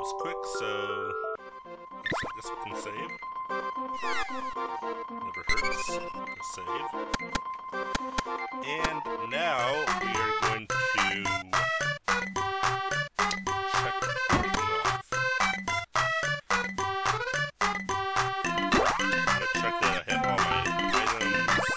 was quick, so I guess we can save. Never hurts to save. And now we are going to check everything off. I'm gonna check that I have all my items.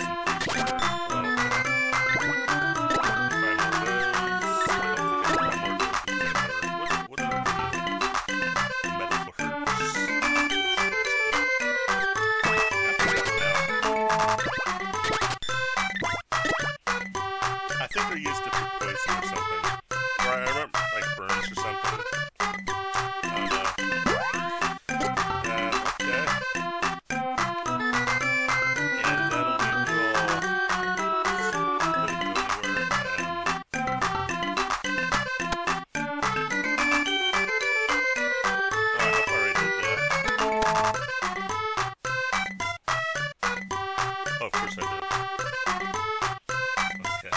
I think they're used to food poisoning or something. Or I remember, like, burns or something. I don't know. Okay. And then we will... I hope I already did that. Oh, of course I did. Okay.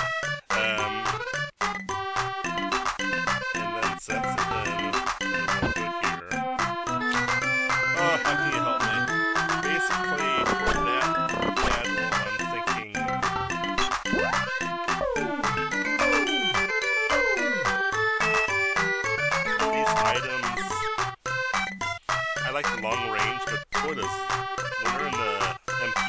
And then that's it then. And then we'll do it here. Oh, how can you help me? Basically, for that battle, I'm thinking... These items... I like the long range, but boy, when they're in the MP...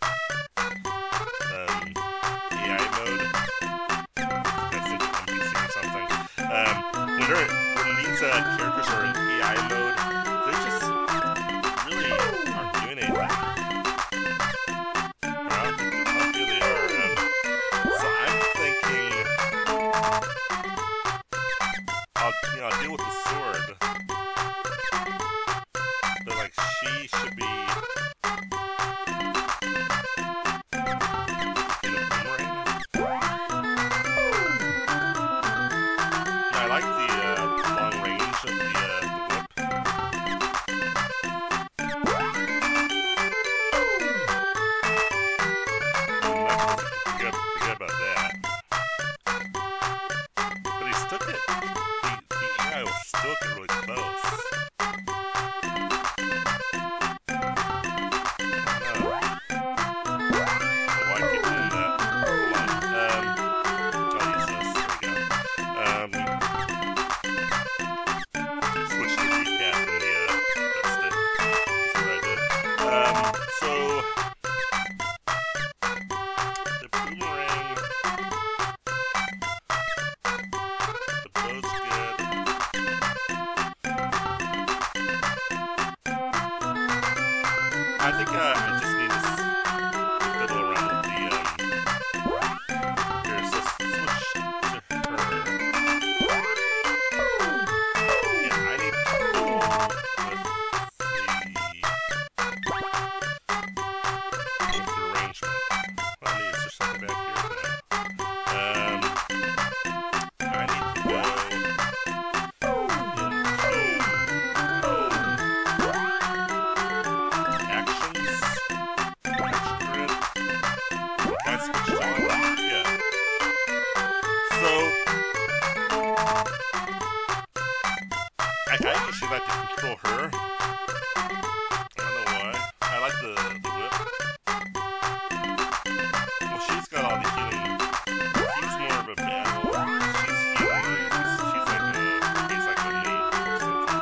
AI mode, I think NPC or something. When these characters are in AI mode, they just really aren't doing anything. I don't feel they are. So I'm thinking I'll deal with the sword, but like she should be. I like the long range of the whip. Forget about that. But he stuck it. The AI will still get really close. Why keep doing that? Come on. I'll use this. There we go. Switch to decap in the that's it. That's what I did. So the boomerang, the bow's good. I think I just need to fiddle around with the here, so switch to her. Yeah, I need to fiddle with the arrangement. Well, is there something back here? I need to go into actions, action grid. Can I switch it on? Yeah. So I usually like to control her. I don't know why. I like the whip. Well, she's got all the healing. He's more of a battle. She's healing. He's like a maid or something.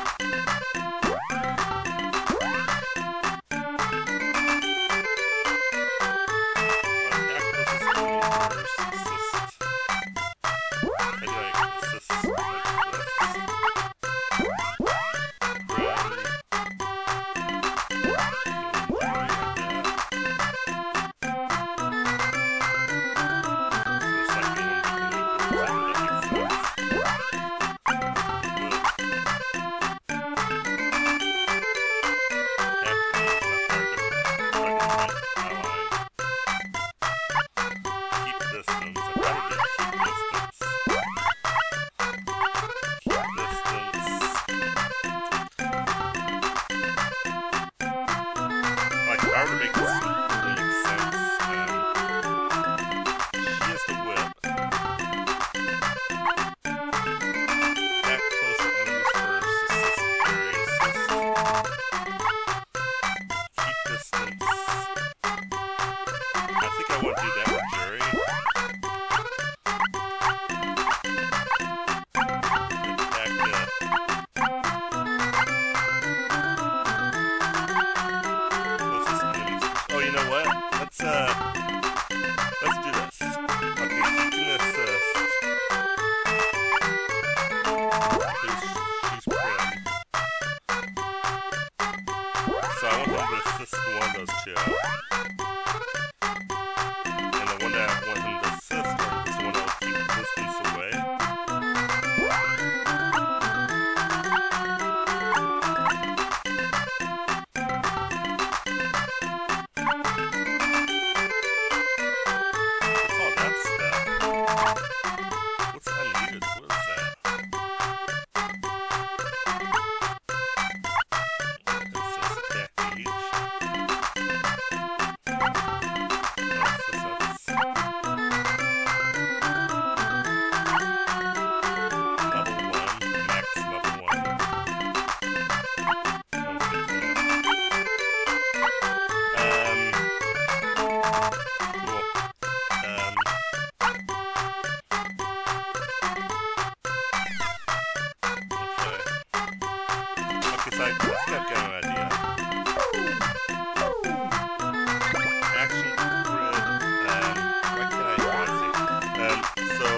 Attack plus assist. I do like assist like this. Grab. So I think I've got an idea. Action grid. What can I say? So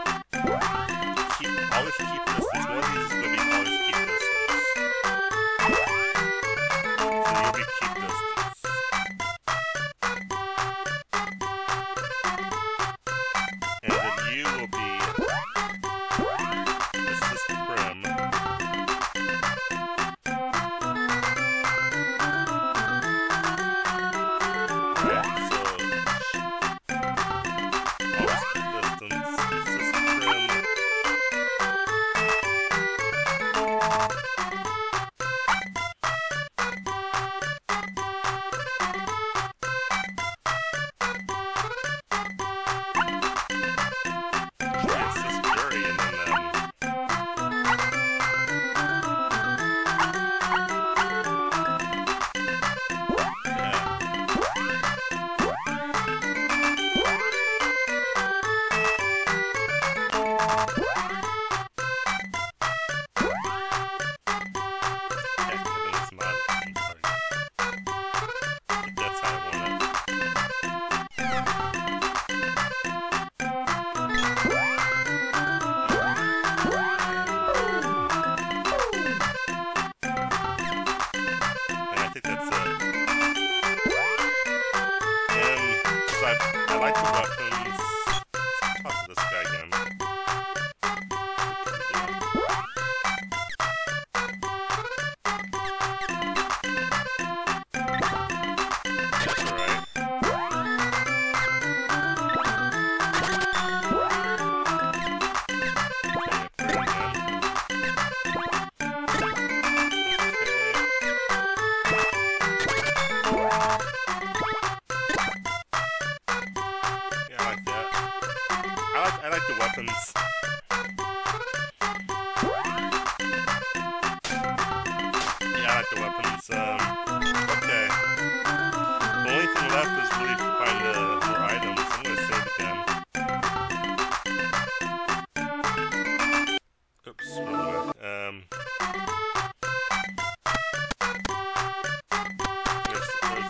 always keep distance. One of these is going to be always keep distance. So you'll be keep distance. And then you will be assist prim. I like the weapons. Let's talk to this guy again. That's alright. I like the weapons. Yeah, I like the weapons. Okay. The only thing left is really to find more items. I'm gonna save again. Oops, wrong way. There's the end.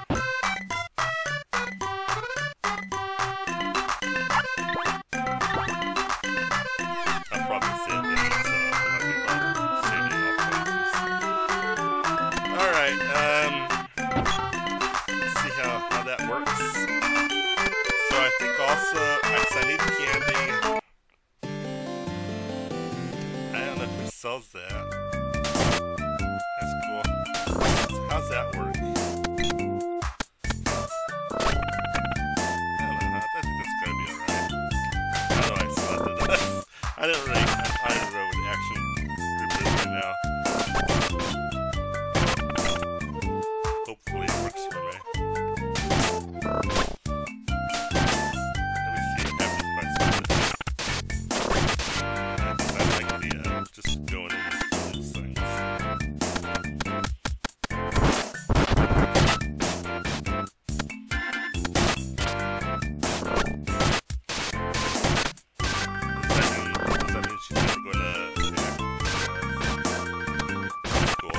Let's see how that works. So I think also, I need candy. I don't know if it sells that. That's cool. How's that work? I don't know. I think that's gonna be alright. How do I select it? I don't really know what the action group is right now. Hopefully it works for me. Let me see if I can find something. I like the, just going in these things. Does that mean she's never gonna... Cool.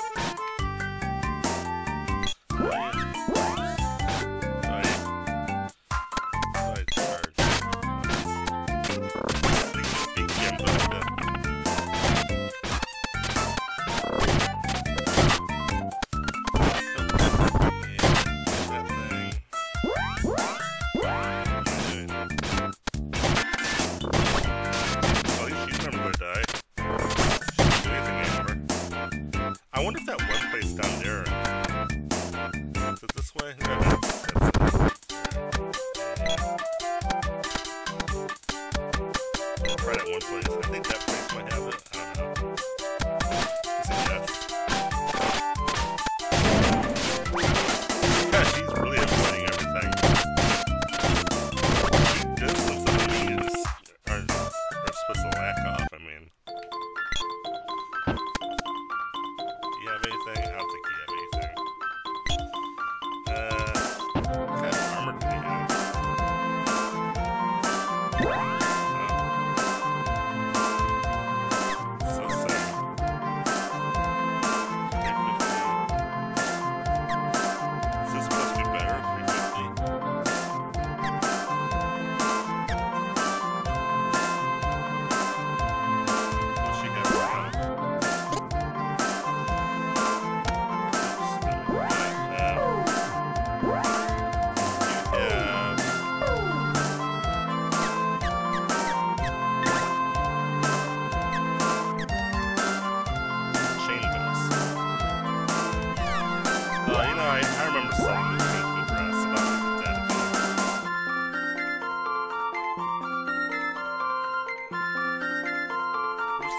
I wonder if that one place down there, is it this way? No, that's it. Right at one place. I think that place might have it. I don't know. Just a guess. Yeah, she's really avoiding everything. Distance of enemies are supposed to lack off, I mean. Anything? I don't think you have anything. What kind of armor do they have? So sad.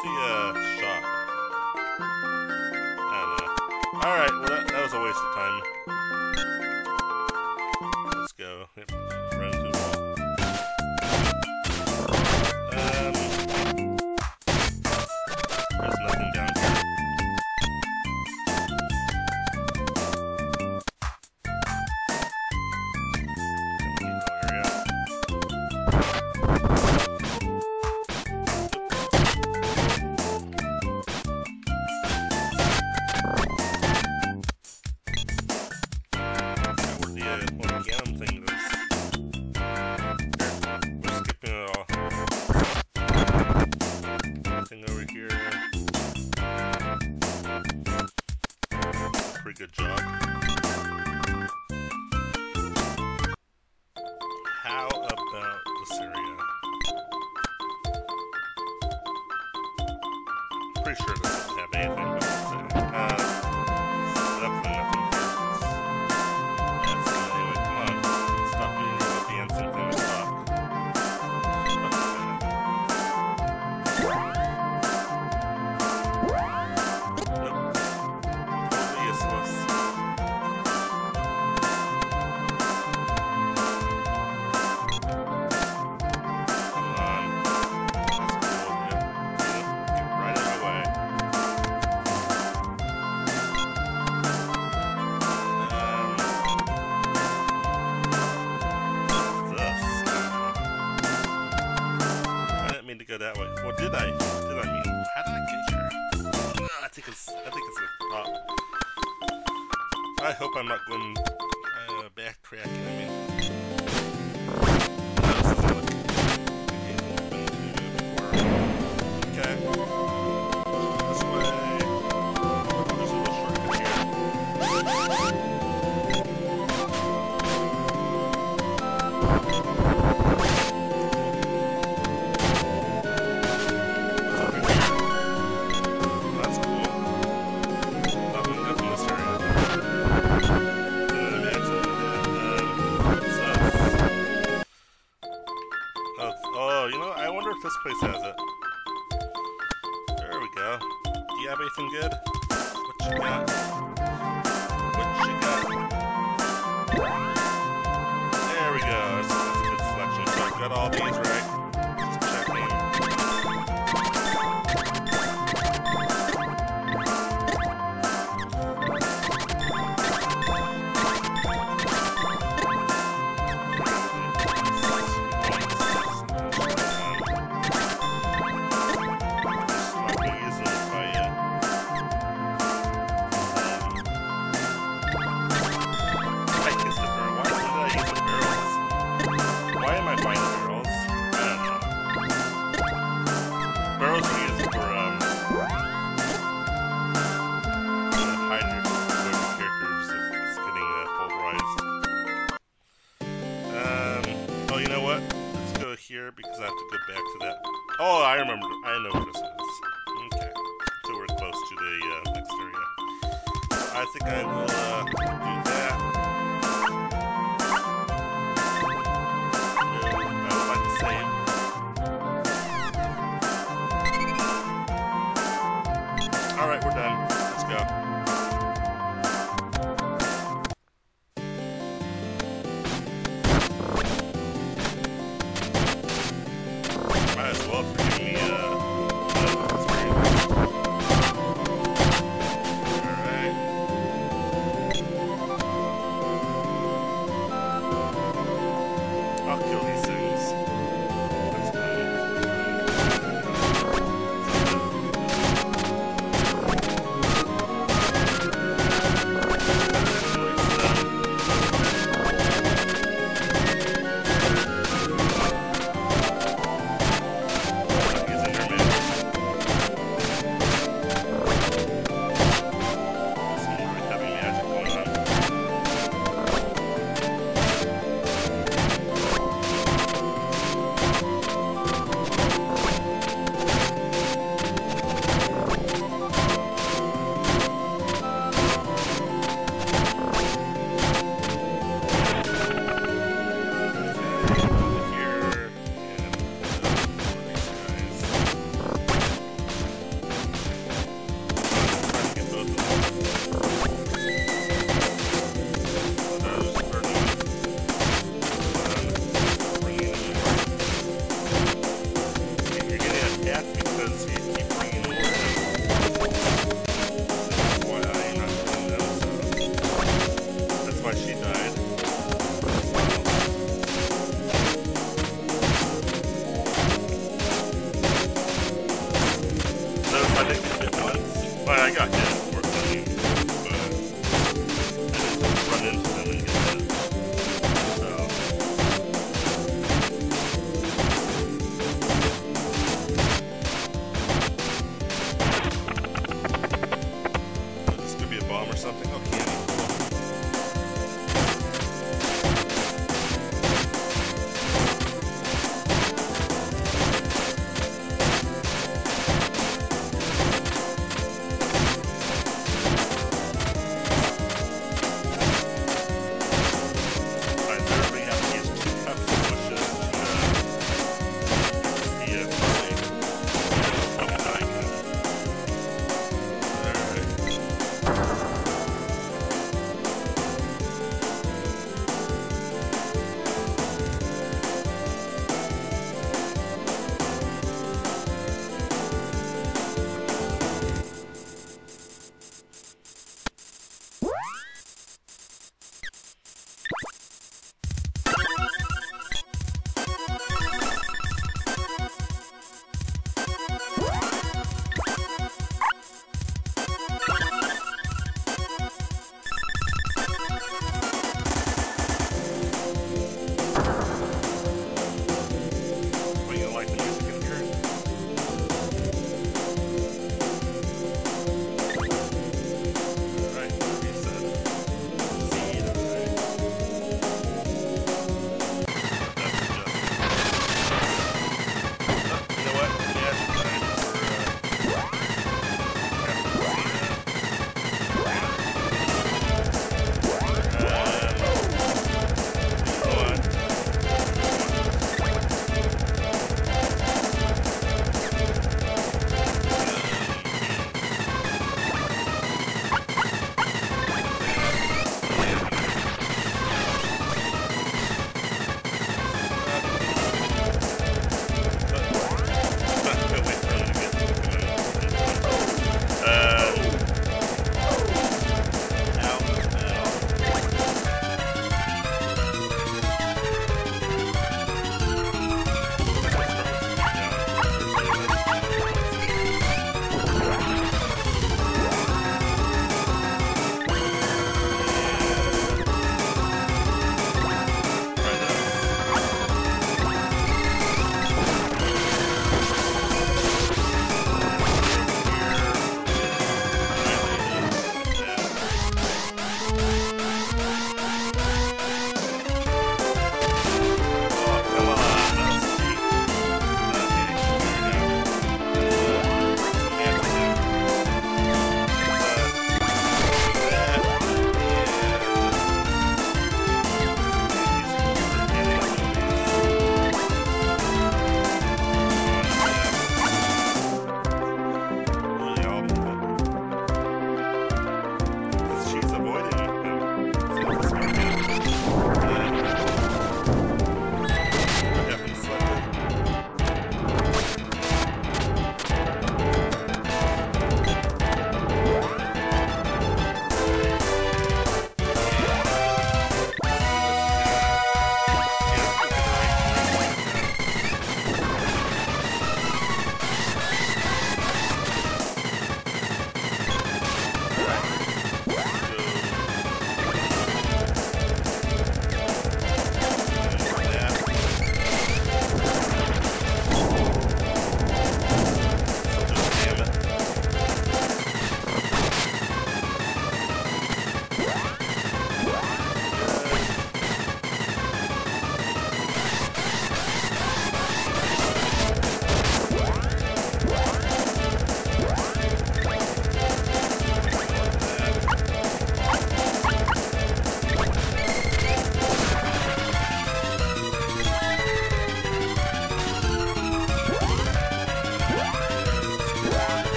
the shop? I don't know. Alright, well that was a waste of time. Let's go. Yep, run into the wall. There's nothing down here. Good job. How about this area? Pretty sure it doesn't have anything, but definitely nothing here. Yeah, so anyway, come on. Stop being a dancing thing to stop. Go that way. Well, did I mean? How did I get here? I think it's the top. I hope I'm not going backtracking. I mean, this doesn't look like anything I've been to before. Okay, this way. There's a little shortcut here. This place has it. There we go. Do you have anything good? What you got? What you got? There we go. That's a good selection. So I've got all these, right? Just checking. Here because I have to go back to that. Oh, I remember. I know where this is. Okay, so we're close to the next area. I think I will do